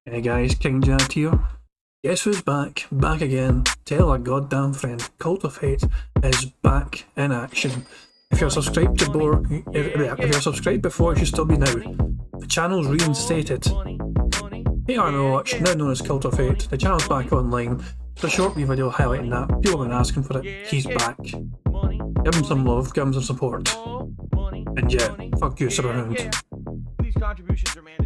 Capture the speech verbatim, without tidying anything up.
Hey guys, King Jack here. Guess who's back? Back again. Tell a goddamn friend. Cult of Hate is back in action. If you're subscribed to before, if you're subscribed before, you should still be now. The channel's reinstated. Hey Arnowatch, now known as Cult of Hate, the channel's back online. It's a short wee video highlighting that. People have been asking for it. He's back. Give him some love, give him some support. And yeah, fuck you, surround. These contributions are mandated.